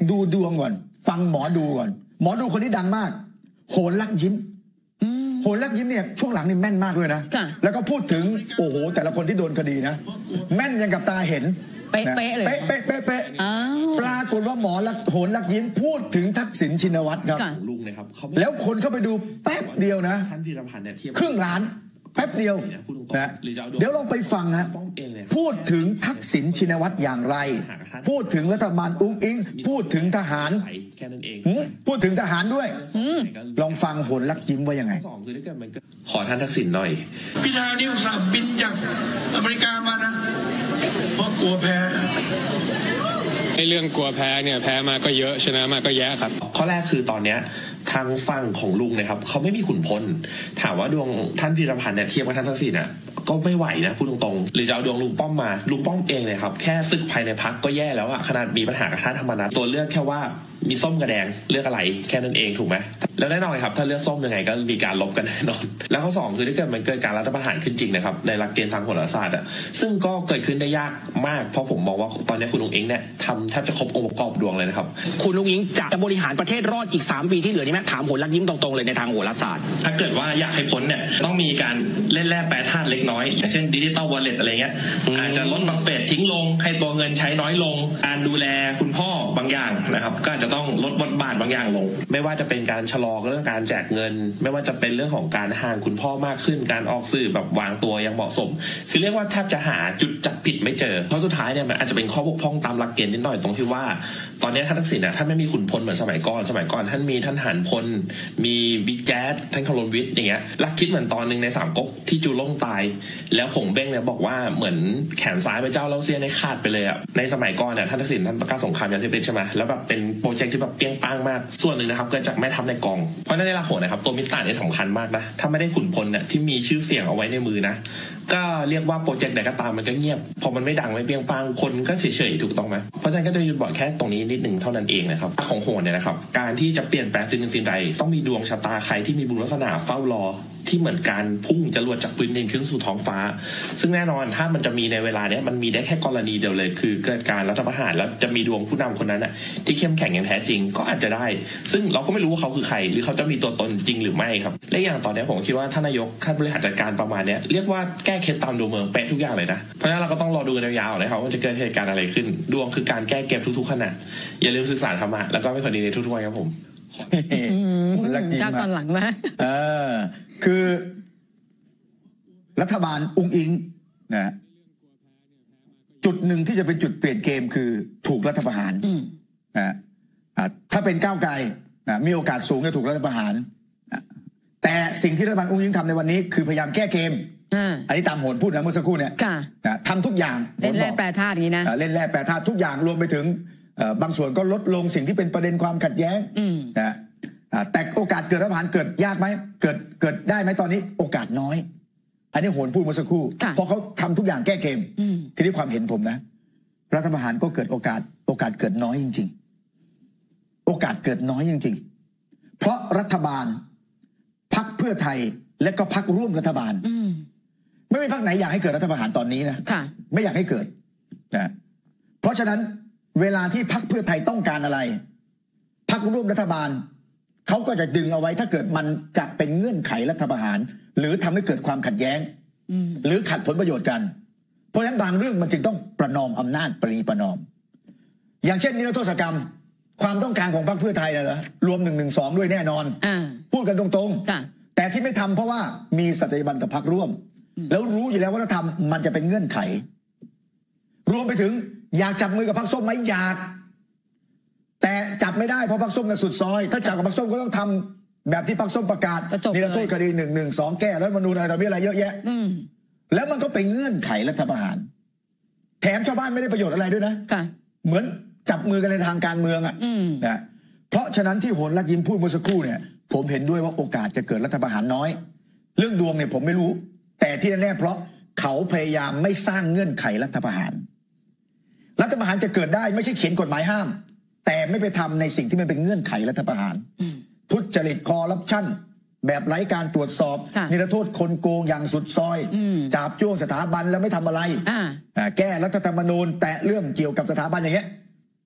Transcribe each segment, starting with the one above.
ดูดวงก่อนฟังหมอดูก่อนหมอดูคนนี้ดังมากโหนลักยิ้มโหนลักยิ้มเนี่ยช่วงหลังนี่แม่นมากเลยนะแล้วก็พูดถึงโอ้โหแต่ละคนที่โดนคดีนะแม่นยังกับตาเห็นเป๊ะเลยเป๊ะปรากฏว่าหมอโหนลักยิ้มพูดถึงทักษิณชินวัตรครับลุงนะครับแล้วคนเข้าไปดูแป๊บเดียวนะท่านพีรพันธ์เนี่ยครึ่งล้านแป๊บเดียวนะเดี๋ยวลองไปฟังฮะพูดถึงทักษิณชินวัตรอย่างไรพูดถึงรัฐบาลอุ้งอิงพูดถึงทหารพูดถึงทหารด้วยลองฟังโหนลักยิ้มว่ายังไงขอท่านทักษิณหน่อยพิธานี่อุตส่าห์บินจากอเมริกามานะเพราะกลัวแพ้ไอ้เรื่องกลัวแพ้เนี่ยแพ้มาก็เยอะชนะมาก็แย่ครับข้อแรกคือตอนเนี้ยทางฝั่งของลุงนะครับเขาไม่มีขุนพลถามว่าดวงท่านพีรพันธ์เนี่ยเทียบกับท่านทักษิณน่ะก็ไม่ไหวนะพูดตรงๆหรือจะเอาดวงลุงป้อมมาลุงป้อมเองเนี่ยครับแค่ศึกภายในพรรคก็แย่แล้วอะขนาดมีปัญหากับท่านธรรมนัสตัวเลือกแค่ว่ามีส้มกับแดงเลือกอะไรแค่นั้นเองถูกไหมแล้วแน่นอนครับถ้าเลือกส้มยังไงก็มีการลบกันแน่นอนแล้วข้อ2คือถ้าเกิดมันเกิดการรัฐประหารขึ้นจริงนะครับในหลักเกณฑ์ทางโหราศาสตร์อะซึ่งก็เกิดขึ้นได้ยากมากเพราะผมมองว่าตอนนี้คุณลุงอิงเนี่ยทำแทบจะครบองค์ประกอบดวงเลยนะครับคุณลุงอิงจะบริหารประเทศรอดอีก3 ปีที่เหลือนี่ไหมถามโหนลักยิ้มตรงๆเลยในทางโหราศาสตร์ถ้าเกิดว่าอยากให้พ้นเนี่ยต้องมีการเล่นแร่แปรธาตุเล็กน้อยอย่างเช่นดิจิตอลวอลเล็ตอะไรเงี้ยอาจจะลดบัฟเฟตทิ้งลงให้ตัวเงินใช้น้อยลงการดูแลคุณพ่อบางอย่างนะครับก็อาจจะต้องลดบทบาทบางอย่างลงไม่ว่าจะเป็นการชะลอเรื่องการแจกเงินไม่ว่าจะเป็นเรื่องของการห่างคุณพ่อมากขึ้นการออกสื่อแบบวางตัวยังเหมาะสมคือเรียกว่าแทบจะหาจุดจับผิดไม่เจอเพราะสุดท้ายเนี่ยมันอาจจะเป็นข้อบกพร่องตามหลักเกณฑ์นิดหน่อยตรงที่ว่าตอนนี้ท่านทักษิณท่านไม่มีขุนพลเหมือนสมัยก่อนท่านมีท่านหารพลมีบิ๊กแจ๊ดท่านคารมวิทย์อย่างเงี้ยลักคิดเหมือนตอนนึงใน3ก๊กที่จูล่งตายแล้วขงเบ้งเนี่ยบอกว่าเหมือนแขนซ้ายพระเจ้าเล่าเซียนให้ขาดไปเลยอ่ะในสมัยก่อนเนี่ยท่านทักษิณท่านประกาศสงครามยาเสพติดใช่ไหมแล้วแบบเป็นโปรเจกต์ที่แบบเปี้ยงปังมากส่วนหนึ่งนะครับเกิดจากแม่ทัพในกองเพราะนั่นในละโหนะครับตัวมิตรต่างนี่สำคัญมากนะถ้าไม่ได้ขุนพลเนี่ยที่มีชื่อเสียงเอาไว้ในมือนะก็เรียกว่าโปรเจกต์ไหนก็ตามมันก็เงียบพอมันไม่ดังไม่เปี้ยงปังคนก็เฉยๆถูกต้องไหมเพราะฉะนั้นก็จะยืนบอกแค่ตรงนี้นิดหนึ่งเท่านั้นเองนะครับของโหนเนี่ยนะครับการที่จะเปลี่ยนแปลงสิ่งใดต้องมีดวงชะตาใครที่มีบุญวาสนาเฝ้ารอที่เหมือนการพุ่งจรวดจากพื้นดินขึ้นสู่ท้องฟ้าซึ่งแน่นอนถ้ามันจะมีในเวลาเนี้ยมันมีได้แค่กรณีเดียวเลยคือเกิดการรัฐประหารแล้วจะมีดวงผู้นำคนนั้นน่ะที่เข้มแข็งอย่างแท้จริงก็อาจจะได้ซึ่งเราก็ไม่รู้ว่าเขาคือใครหรือเขาจะมีตัวตนจริงหรือไม่ครับและอย่างตอนนี้ผมคิดว่าท่านนายกท่านบริหารจัดการประมาณนี้เรียกว่าแก้เคล็ดตามดวงเมืองเป๊ะทุกอย่างเลยนะเพราะฉะนั้นเราก็ต้องรอดูกันยาวๆนะครับว่าจะเกิดเหตุการณ์อะไรขึ้นดวงคือการแก้เกมทุกๆขณะอย่าลืมศึกษาธรรมะแล้วก็ไม่คนดีในทุกๆวันครับผมจ้าตอนหลังนะคือรัฐบาลอุ้งอิงนะจุดหนึ่งที่จะเป็นจุดเปลี่ยนเกมคือถูกรัฐประหารนะถ้าเป็นก้าวไกลมีโอกาสสูงจะถูกรัฐประหารแต่สิ่งที่รัฐบาลอุ้งอิงทำในวันนี้คือพยายามแก้เกมอันนี้ตามโหนพูดนะเมื่อสักครู่เนี่ยทำทุกอย่างเล่นแร่แปรธาตุนี้นะเล่นแร่แปรธาตุทุกอย่างรวมไปถึงบางส่วนก็ลดลงสิ่งที่เป็นประเด็นความขัดแย้งนะแต่โอกาสเกิดรัฐประหารเกิดยากไหมเกิดได้ไหมตอนนี้โอกาสน้อยอันนี้โหนพูดเมื่อสักครู่เพราะเขาทำทุกอย่างแก้เกมทีนี้ความเห็นผมนะรัฐประหารก็เกิดโอกาสเกิดน้อยจริงๆโอกาสเกิดน้อยจริงๆเพราะรัฐบาลพรรคเพื่อไทยและก็พรรคร่วมรัฐบาลไม่มีพรรคไหนอยากให้เกิดรัฐประหารตอนนี้นะไม่อยากให้เกิดนะเพราะฉะนั้นเวลาที่พรรคเพื่อไทยต้องการอะไรพรรคร่วมรัฐบาลเขาก็จะดึงเอาไว้ถ้าเกิดมันจะเป็นเงื่อนไขรัฐประหารหรือทำให้เกิดความขัดแย้งหรือขัดผลประโยชน์กันเพราะฉะนั้นบางเรื่องมันจึงต้องประนอมอำนาจปรีประนอมอย่างเช่นนิรโทษกรรมความต้องการของพรรคเพื่อไทยนะรวม112ด้วยแน่นอนพูดกันตรงๆแต่ที่ไม่ทำเพราะว่ามีสัตยาบันกับพรรคร่วมแล้วรู้อยู่แล้วว่าถ้าทำมันจะเป็นเงื่อนไขรวมไปถึงอยากจับมือกับพรรคส้มไหมอยากแต่จับไม่ได้เพราะพรรคส้มน่ะสุดซอยถ้าจับกับพรรคส้มก็ต้องทำแบบที่พรรคส้มประกาศนิรโทษคดี112แก้รัฐธรรมนูญอะไรต่อมีอะไรเยอะแยะแล้วมันก็เป็นเงื่อนไขรัฐประหารแถมชาวบ้านไม่ได้ประโยชน์อะไรด้วยนะเหมือนจับมือกันในทางการเมืองอ่ะนะเพราะฉะนั้นที่โหนลักยิ้มพูดเมื่อสักครู่เนี่ยผมเห็นด้วยว่าโอกาสจะเกิดรัฐประหารน้อยเรื่องดวงเนี่ยผมไม่รู้แต่ที่แน่ๆเพราะเขาพยายามไม่สร้างเงื่อนไขรัฐประหารจะเกิดได้ไม่ใช่เขียนกฎหมายห้ามแต่ไม่ไปทำในสิ่งที่มันเป็นเงื่อนไขรัฐประหารทุจริตคอร์รัปชันแบบไร้การตรวจสอบนิรโทษคนโกงอย่างสุดซอยจาบจ้วงสถาบันแล้วไม่ทำอะไรแก้รัฐธรรมนูญแตะเรื่องเกี่ยวกับสถาบันอย่างเงี้ย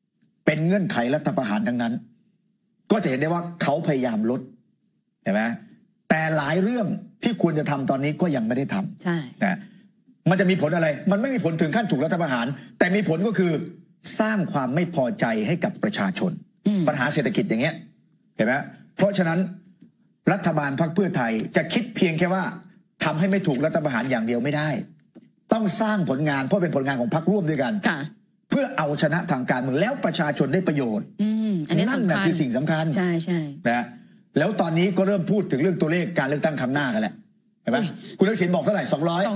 เป็นเงื่อนไขรัฐประหารทั้งนั้นก็จะเห็นได้ว่าเขาพยายามลดเห็นไหมแต่หลายเรื่องที่ควรจะทำตอนนี้ก็ยังไม่ได้ทำใช่นะมันจะมีผลอะไรมันไม่มีผลถึงขั้นถูกรัฐประหารแต่มีผลก็คือสร้างความไม่พอใจให้กับประชาชนปัญหาเศรษฐกิจอย่างเงี้ยเห็นไหมเพราะฉะนั้นรัฐบาลพรรคเพื่อไทยจะคิดเพียงแค่ว่าทำให้ไม่ถูกรัฐประหารอย่างเดียวไม่ได้ต้องสร้างผลงานเพราะเป็นผลงานของพรรคร่วมด้วยกันเพื่อเอาชนะทางการเมืองแล้วประชาชนได้ประโยชน์นั่นแหละคือสิ่งสำคัญใช่ใช่นะแล้วตอนนี้ก็เริ่มพูดถึงเรื่องตัวเลขการเลือกตั้งครั้งหน้ากันแหละเห็นไหมคุณทักษิณบอกเท่าไหร่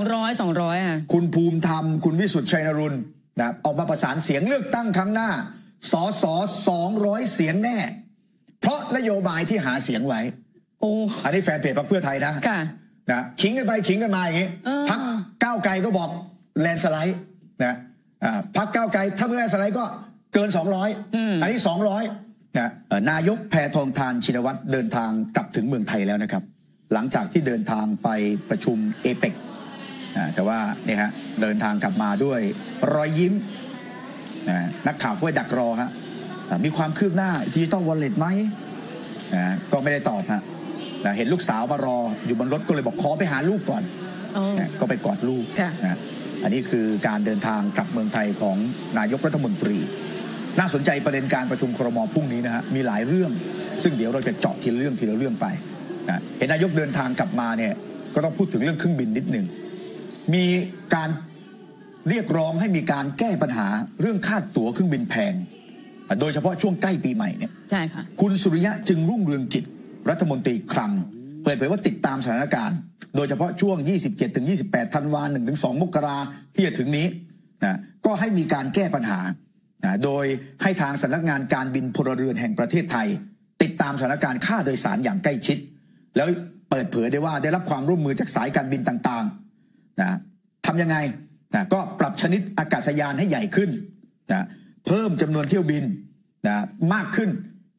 200อ่ะคุณภูมิธรรมคุณวิสุทธิ์ชัยนรุนนะออกมาประสานเสียงเลือกตั้งครั้งหน้าสส200 เสียงแน่เพราะนโยบายที่หาเสียงไว้อันนี้แฟนเพจพรรคเพื่อไทยนะขิงกันไปขิงกันมาอย่างนี้พรรคก้าวไกลก็บอกแลนสไลด์นะพรรคก้าวไกลถ้าไม่แลนสไลด์ก็เกิน200อันนี้200นะนายกแพทองธารชินวัตรเดินทางกลับถึงเมืองไทยแล้วนะครับหลังจากที่เดินทางไปประชุมเอเปกแต่ว่าเนี่ยฮะเดินทางกลับมาด้วยรอยยิ้มนักข่าวก็ไปดักรอฮะมีความคืบหน้าดิจิตอลวอลเล็ตไหมก็ไม่ได้ตอบฮะเห็นลูกสาวมารออยู่บนรถก็เลยบอกขอไปหาลูกก่อนก็ไปกอดลูกอันนี้คือการเดินทางกลับเมืองไทยของนายกรัฐมนตรีน่าสนใจประเด็นการประชุมครม.พรุ่งนี้นะฮะมีหลายเรื่องซึ่งเดี๋ยวเราจะเจาะทีละเรื่องไปเห็นนายกเดินทางกลับมาเนี่ยก็ต้องพูดถึงเรื่องเครื่องบินนิดหนึ่งมีการเรียกร้องให้มีการแก้ปัญหาเรื่องค่าตั๋วเครื่องบินแพงโดยเฉพาะช่วงใกล้ปีใหม่เนี่ยใช่ค่ะคุณสุริยะจึงรุ่งเรืองกิจรัฐมนตรีคลังเปิดเผยว่าติดตามสถานการณ์โดยเฉพาะช่วง 27-28 ธันวาคม 1-2 มกราคมที่จะถึงนี้นะก็ให้มีการแก้ปัญหาโดยให้ทางสำนักงานการบินพลเรือนแห่งประเทศไทยติดตามสถานการณ์ค่าโดยสารอย่างใกล้ชิดแล้วเปิดเผยได้ว่าได้รับความร่วมมือจากสายการบินต่างๆนะทำยังไงนะก็ปรับชนิดอากาศยานให้ใหญ่ขึ้นนะเพิ่มจำนวนเที่ยวบินนะมากขึ้น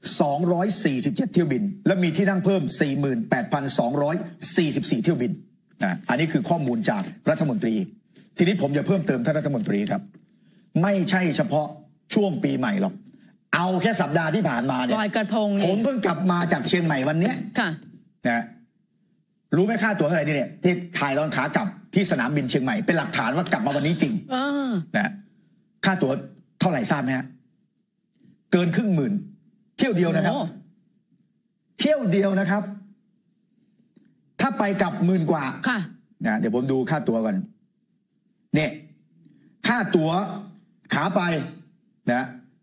247เที่ยวบินและมีที่นั่งเพิ่ม 48,244 เที่ยวบินนะอันนี้คือข้อมูลจากรัฐมนตรีทีนี้ผมจะเพิ่มเติมท่านรัฐมนตรีครับไม่ใช่เฉพาะช่วงปีใหม่หรอกเอาแค่สัปดาห์ที่ผ่านมาเนี่ยลอยกระทงผมเพิ่งกลับมาจากเชียงใหม่วันนี้นะรู้ไหมค่าตั๋วเท่าไหร่นี่เนี่ยที่ถ่ายตอนขากลับที่สนามบินเชียงใหม่เป็นหลักฐานว่ากลับมาวันนี้จริงนะค่าตั๋วเท่าไหร่ทราบไหมฮะเกิน10,000เที่ยวเดียวนะครับเที่ยวเดียวนะครับถ้าไปกลับ10,000 กว่านะเดี๋ยวผมดูค่าตั๋วกันเนี่ยค่าตั๋วขาไปนะ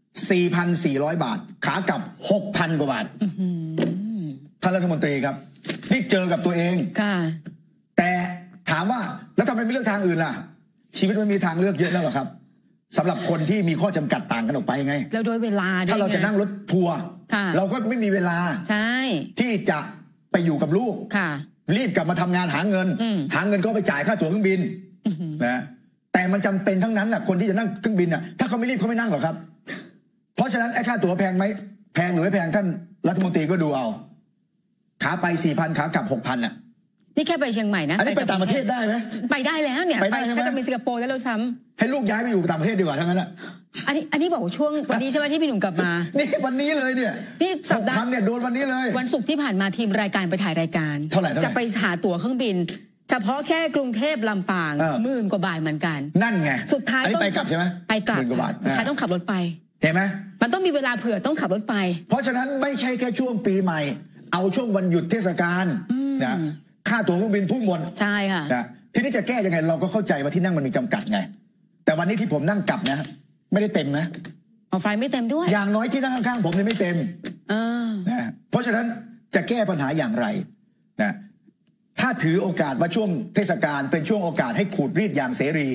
4,400 บาทขากลับ 6,000 กว่าบาทท่านรัฐมนตรีครับนี่เจอกับตัวเองแต่ถามว่าแล้วทำไมไม่เลือกทางอื่นล่ะชีวิตมันมีทางเลือกเยอะแล้วหรอครับสำหรับคนที่มีข้อจำกัดต่างกันออกไปไงแล้วโดยเวลาถ้าเราจะนั่งรถทัวร์เราก็ไม่มีเวลาที่จะไปอยู่กับลูกรีบกลับมาทำงานหาเงินก็ไปจ่ายค่าตั๋วเครื่องบินนะแต่มันจำเป็นทั้งนั้นแหละคนที่จะนั่งเครื่องบินอ่ะถ้าเขาไม่รีบเขาไม่นั่งหรอกครับเพราะฉะนั้นไอ้ค่าตั๋วแพงไหมแพงหรือไม่แพงท่านรัฐมนตรีก็ดูเอาขาไป 4,000 ขากลับ 6,000 อ่ะนี่แค่ไปเชียงใหม่นะอันนี้ไปต่างประเทศได้ไหมไปได้แล้วเนี่ยไปถ้าจะไปสิงคโปร์แล้วเราซ้ำให้ลูกย้ายไปอยู่ต่างประเทศดีกว่าทั้งนั้นอ่ะอันนี้บอกช่วงวันนี้ใช่ไหมที่พี่หนุ่มกลับมานี่วันนี้เลยเนี่ยนี่สัปดาห์เนี่ยโดนวันนี้เลยวันศุกร์ที่ผ่านมาทีมรายการไปถ่ายรายการเท่าไหร่จะไปหาตั๋วเครื่องบินเฉพาะแค่กรุงเทพลำปาง10,000 กว่าบาทเหมือนกันนั่นไงสุดท้ายต้องไปกลับใช่ไหมไปกลับสุดท้ายต้องขับรถไปเห็นไหมมันต้องมีเวลาเผื่อต้องขับรถไปเพราะฉะนั้นไม่ใช่แค่ช่วงปีใหม่เอาช่วงวันหยุดเทศกาลนะค่าตั๋วเครื่องบินพุ่งหมดใช่ค่ะนะทีนี้จะแก้ยังไงเราก็เข้าใจว่าที่นั่งมันมีจำกัดไงแต่วันนี้ที่ผมนั่งกลับนะไม่ได้เต็มนะไฟไม่เต็มด้วยอย่างน้อยที่นั่งข้างๆผมเนี่ยไม่เต็มนะเพราะฉะนั้นจะแก้ปัญหาอย่างไรนะถ้าถือโอกาสว่าช่วงเทศกาลเป็นช่วงโอกาสให้ขูดรีดอย่างเสรี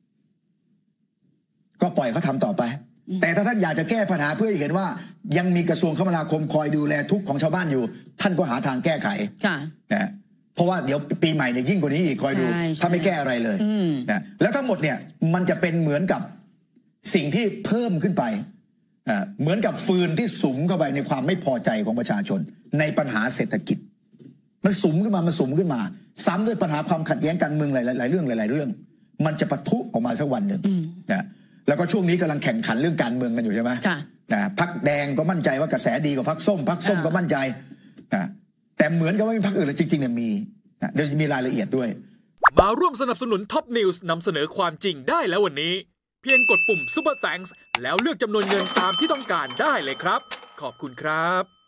ก็ปล่อยเขาทำต่อไปแต่ถ้าท่านอยากจะแก้ปัญหาเพื่อให้เห็นว่ายังมีกระทรวงคมนาคมคอยดูแลทุกข์ของชาวบ้านอยู่ท่านก็หาทางแก้ไขนะเพราะว่าเดี๋ยวปีใหม่เนี่ยยิ่งกว่านี้อีกคอยดูถ้าไม่แก้อะไรเลยนะแล้วทั้งหมดเนี่ยมันจะเป็นเหมือนกับสิ่งที่เพิ่มขึ้นไปเหมือนกับฟืนที่สุมเข้าไปในความไม่พอใจของประชาชนในปัญหาเศรษฐกิจมันสุมขึ้นมาซ้ำด้วยปัญหาความขัดแย้งการเมืองหลายๆเรื่องมันจะปะทุออกมาสักวันหนึ่งนะแล้วก็ช่วงนี้กำลังแข่งขันเรื่องการเมืองกันอยู่ใช่ไหมนะพรรคแดงก็มั่นใจว่ากระแสดีกว่าพรรคส้มก็มั่นใจนะแต่เหมือนกับว่ามีพรรคอื่นเลยจริงๆเนี่ยมีเดี๋ยวจะมีรายละเอียดด้วยมาร่วมสนับสนุนท็อปนิวส์นำเสนอความจริงได้แล้ววันนี้เพียงกดปุ่ม Super Thanks แล้วเลือกจำนวนเงินตามที่ต้องการได้เลยครับขอบคุณครับ